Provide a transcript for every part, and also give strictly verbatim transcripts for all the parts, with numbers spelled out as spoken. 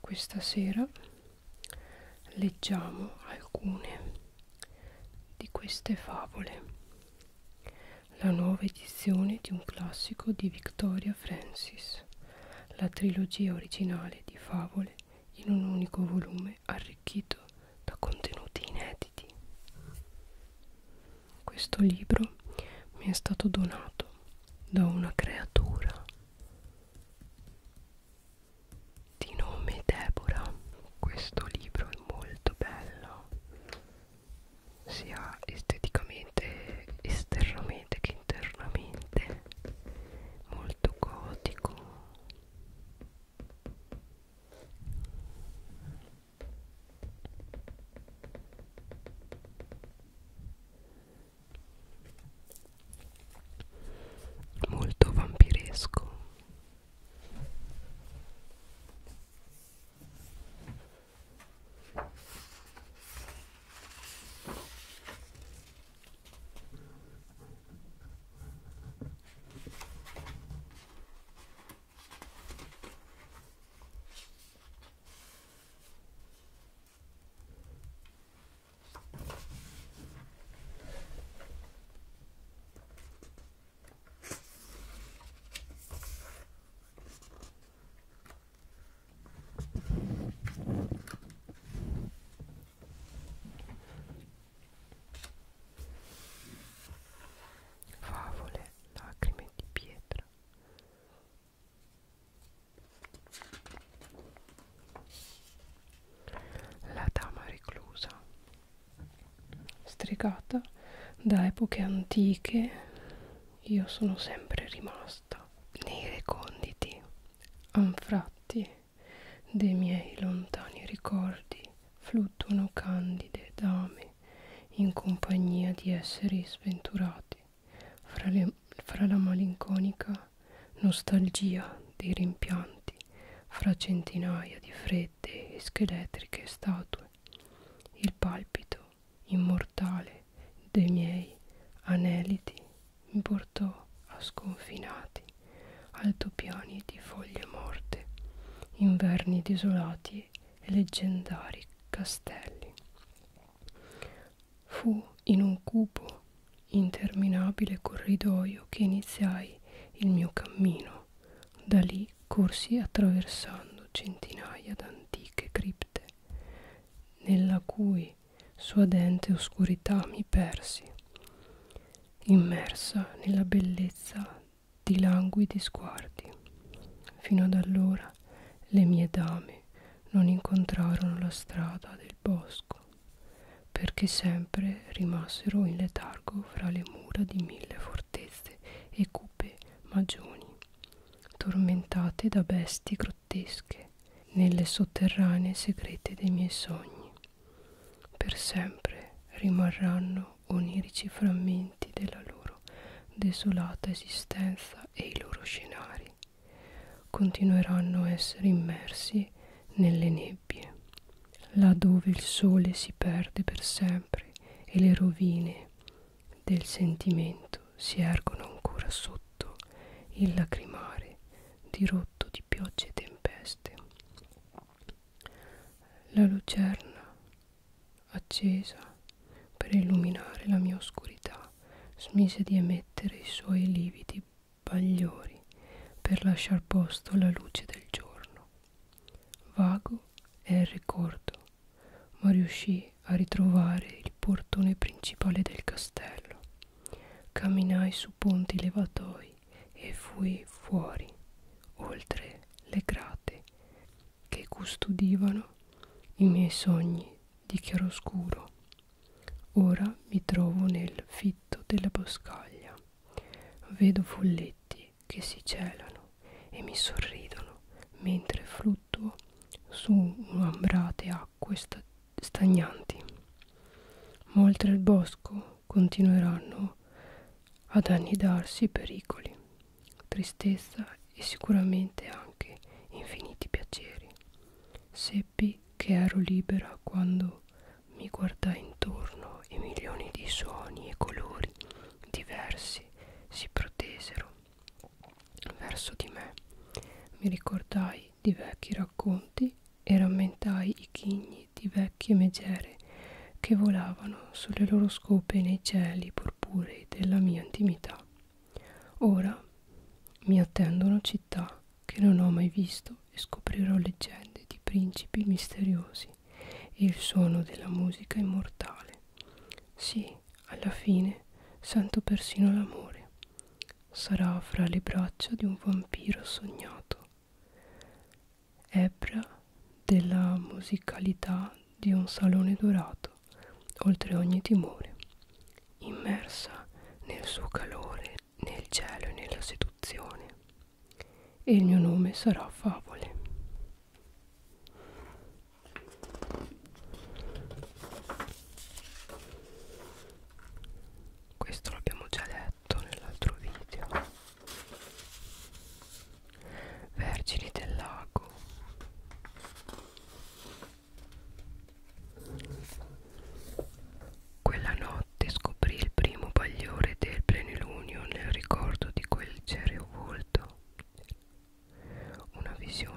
questa sera leggiamo alcune di queste favole, la nuova edizione di un classico di Victoria Francis, la trilogia originale di favole in un unico volume arricchito da contenuti inediti. Questo libro mi è stato donato da una creatura di nome Deborah. Questo libro è molto bello, sia esteticamente, esternamente che internamente, molto gotico. Molto vampiresco. Favole, lacrime di pietra. La dama reclusa. Stregata da epoche antiche, io sono sempre rimasta nei reconditi anfratti dei miei lontani ricordi. Fluttuano candide dame in compagnia di esseri sventurati, fra, le, fra la malinconica nostalgia dei rimpianti, fra centinaia di fredde e scheletriche statue. Il palpito immortale dei miei aneliti mi portò a sconfinati altopiani di foglie morte, inverni desolati e leggendari castelli. Fu in un cupo, interminabile corridoio che iniziai il mio cammino. Da lì corsi attraversando centinaia d'antiche cripte, nella cui suadente oscurità mi persi, immersa nella bellezza di languidi sguardi. Fino ad allora le mie dame non incontrarono la strada del bosco, perché sempre rimasero in letargo fra le mura di mille fortezze e cupe magioni, tormentate da bestie grottesche, nelle sotterranee segrete dei miei sogni. Per sempre rimarranno onirici frammenti della loro desolata esistenza e i loro scenari continueranno a essere immersi nelle nebbie, là dove il sole si perde per sempre e le rovine del sentimento si ergono ancora sotto il lacrimare dirotto di piogge e tempeste. La lucerna accesa per illuminare la mia oscurità smise di emettere i suoi lividi bagliori per lasciar posto alla luce del giorno. Vago è il ricordo, ma riuscì a ritrovare il portone principale del castello. Camminai su ponti levatoi e fui fuori, oltre le grate che custodivano i miei sogni di chiaroscuro. Ora mi trovo nel fitto della boscaglia. Vedo folletti che si celano e mi sorridono mentre fluttuo su ambrate acque sta stagnanti. Ma oltre il bosco continueranno ad annidarsi pericoli, tristezza e sicuramente anche infiniti piaceri. Seppi che ero libera quando mi guardai intorno e milioni di suoni e colori diversi si protesero verso di me. Mi ricordai di vecchi racconti e rammentai i ghigni di vecchie megere che volavano sulle loro scope nei cieli purpurei della mia intimità. Ora mi attendono città che non ho mai visto e scoprirò leggende di principi misteriosi e il suono della musica immortale. Sì, alla fine sento persino l'amore. Sarà fra le braccia di un vampiro sognato, ebbra della musicalità di un salone dorato, oltre ogni timore, immersa nel suo calore, nel cielo e nella seduzione, e il mio nome sarà Favole. Questo l'abbiamo già letto nell'altro video. Vergini del lago. Quella notte scoprì il primo bagliore del plenilunio nel ricordo di quel cereo volto. Una visione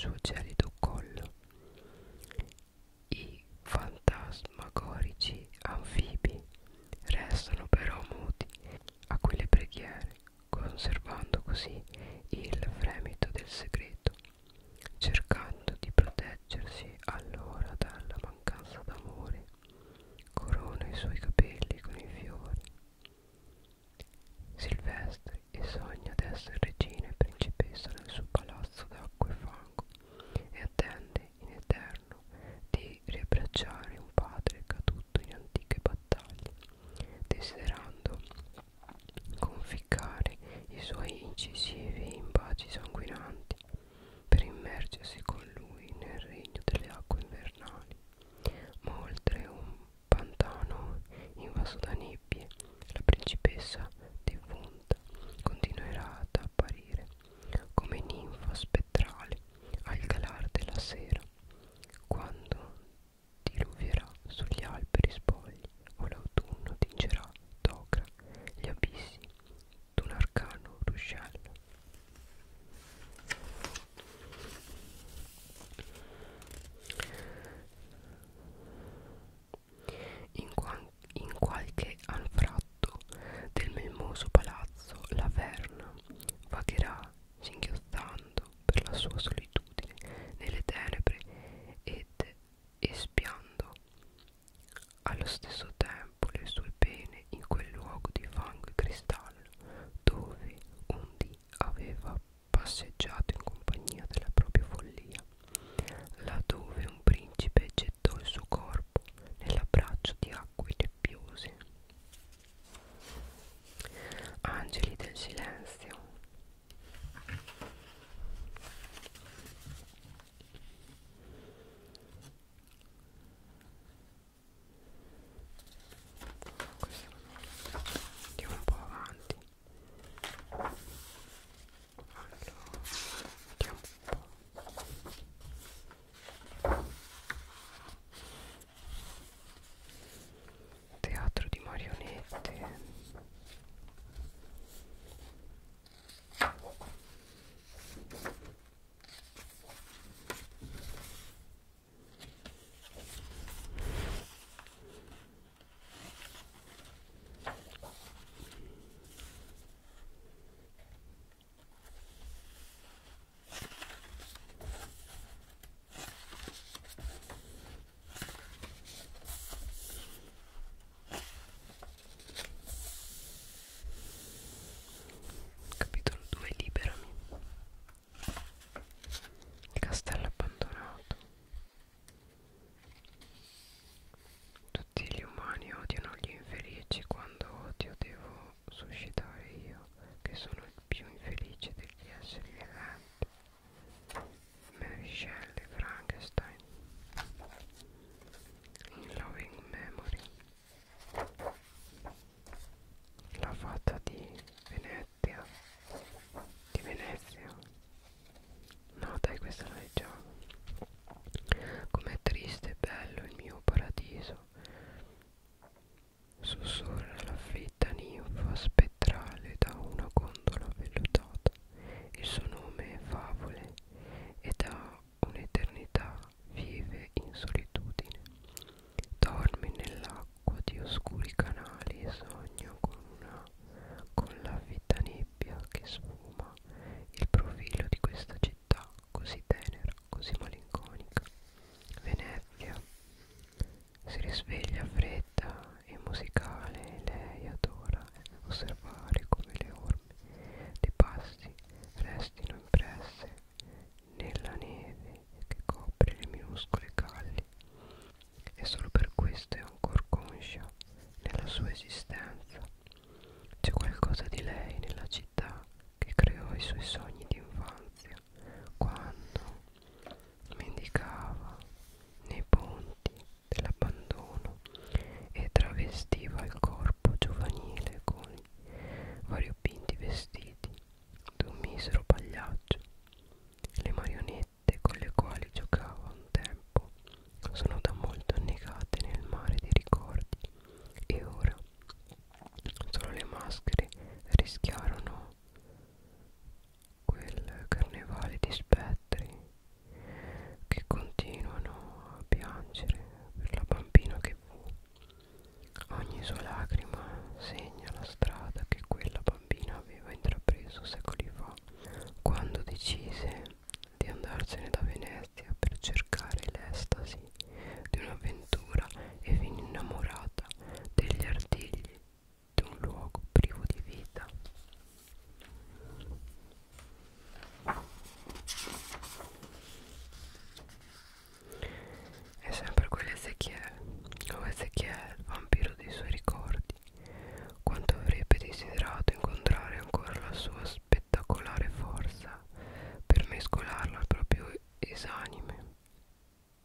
suo gelido collo. I fantasmagorici anfibi restano però muti a quelle preghiere, conservando così il fremito del segreto, cercando di proteggersi allora dalla mancanza d'amore. Corona i suoi capelli con i fiori silvestri e sogna d'essere regina e principessa nel suo palazzo d'acqua e fango, e attende in eterno di riabbracciare un padre caduto in antiche battaglie, desiderando conficcare i suoi incisivi in baci sanguinanti per immergersi con lui nel regno delle acque invernali. Ma oltre un pantano invaso da nebbie, la principessa defunta continuerà ad apparire come ninfa spettrale al calar della sera, quando diluvierà sugli alberi spogli o l'autunno tingerà d'ocra gli abissi d'un arcano ruscello. In, qua in qualche anfratto del melmoso palazzo la Verna vagherà singhiozzando per la sua solitudine nelle tenebre ed espiando allo stesso tempo le sue pene in quel luogo di fango e cristallo dove un dì aveva passeggiato in compagnia della propria follia, laddove un principe gettò il suo corpo nell'abbraccio di acque nebbiose. Angeli del silenzio. Questo andiamo un po' avanti. Allora,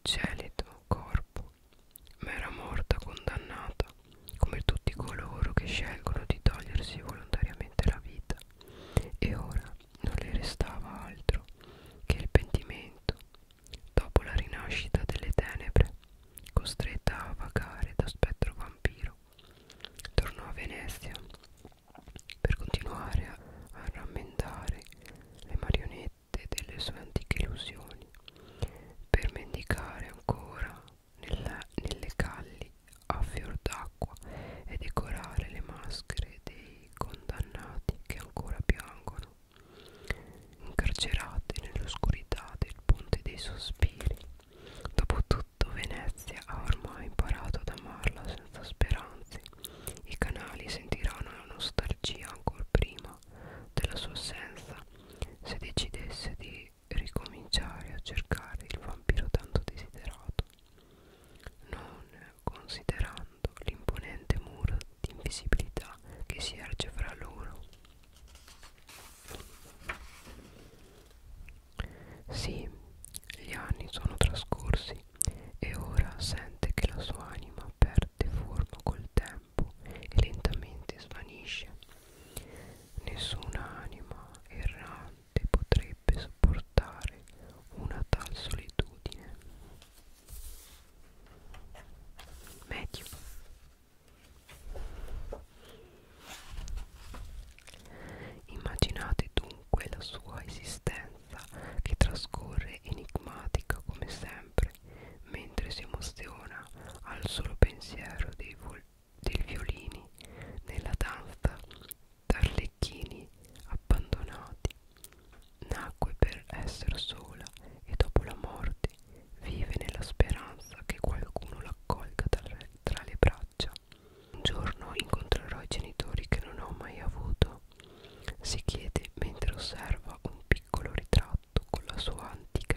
gelido corpo, ma era morta condannata, come tutti coloro che scelgono di togliersi volontariamente la vita, e ora non le restava altro che il pentimento. Dopo la rinascita delle tenebre, costretta a vagare da spettro vampiro, tornò a Venezia per continuare a, a rammendare le marionette delle sue antiche illusioni, per mendicare ancora nella, nelle calli a fior d'acqua e decorare le maschere dei condannati che ancora piangono, incarcerati nell'oscurità del ponte dei sospiri. Dopotutto Venezia ha ormai imparato ad amarla senza speranze. I canali sentiranno la nostalgia ancor prima della sua assenza, se decidesse di ricominciare a cercare il vampiro tanto desiderato, non considerando l'imponente muro di invisibilità che si erge fra loro. Sì, gli anni sono trascorsi e ora sente che la sua anima perde forma col tempo e lentamente svanisce. Nessuna anima errante potrebbe sopportare una tal solitudine. Medio. Immaginate dunque la sua esistenza che trascorre enigmatica come sempre, mentre si emoziona al solo pensiero dei, dei violini nella danza d'arlecchini abbandonati. Nacque per essere sola e dopo la morte vive nella speranza che qualcuno l'accolga tra, tra le braccia. Un giorno incontrerò i genitori che non ho mai avuto, si chiede mentre osserva un piccolo ritratto con la sua antica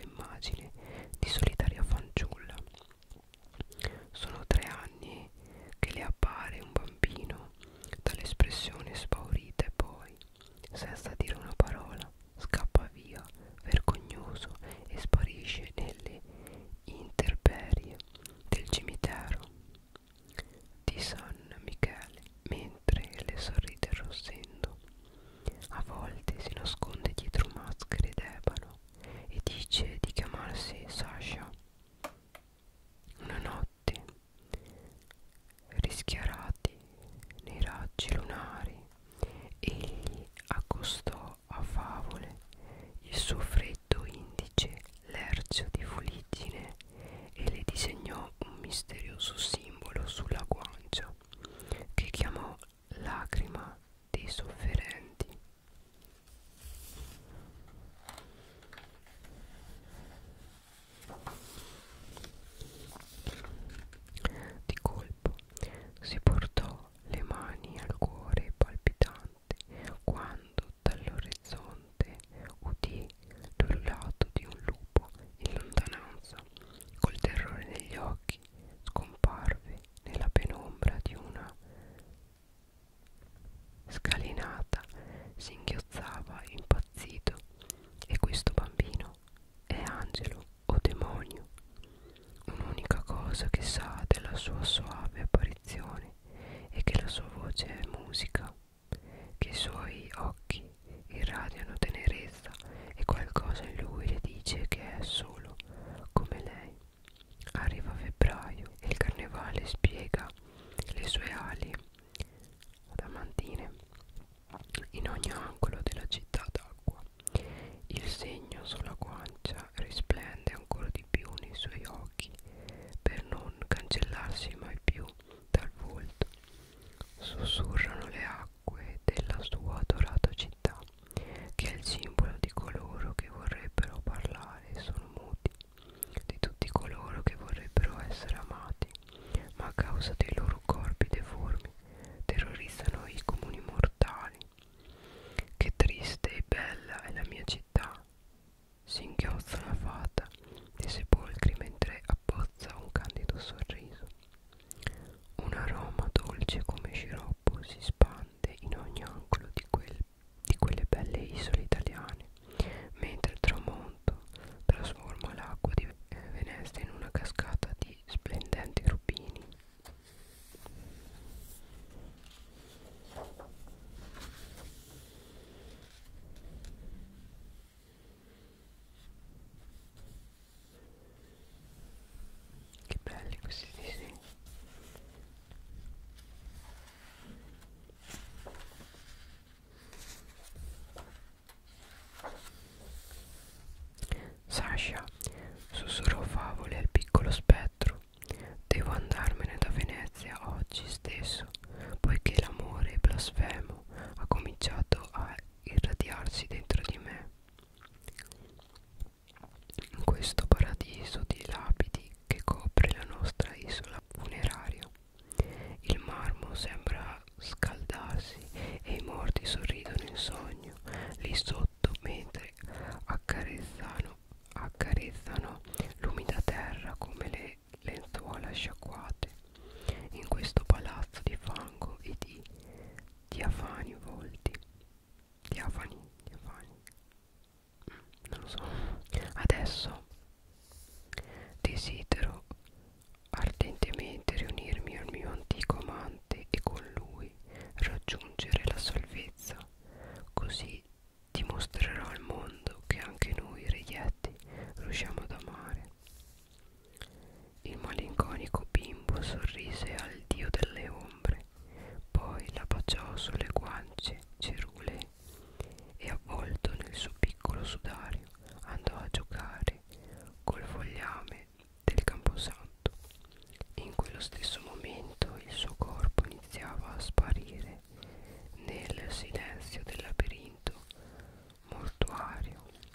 adesso desidero ardentemente riunirmi al mio antico amante e con lui raggiungere la salvezza. Così dimostrerò al mondo che anche noi reietti riusciamo ad amare. Il malinconico bimbo sorrise al dio delle ombre, poi la baciò sulle guance cerulei e, avvolto nel suo piccolo sudario, andò a giocare col fogliame del camposanto. In quello stesso momento il suo corpo iniziava a sparire nel silenzio del labirinto mortuario.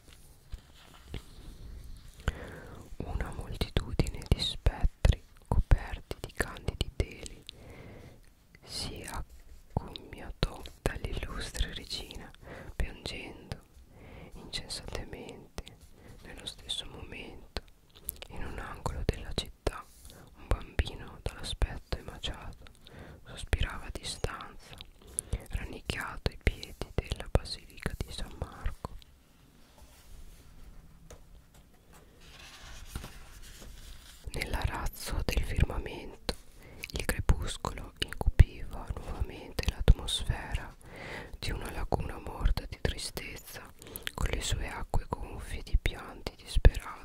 Una moltitudine di spettri coperti di candidi teli si accomiatò dall'illustre regina, piangendo incessantemente. Nello stesso momento, in un angolo della città, un bambino dall'aspetto emaciato sospirava a distanza, rannicchiato ai piedi della basilica di San Marco. Nell'arazzo del firmamento il crepuscolo incupiva nuovamente l'atmosfera di una laguna morta di tristezza, con le sue acque gonfie di pianti disperati.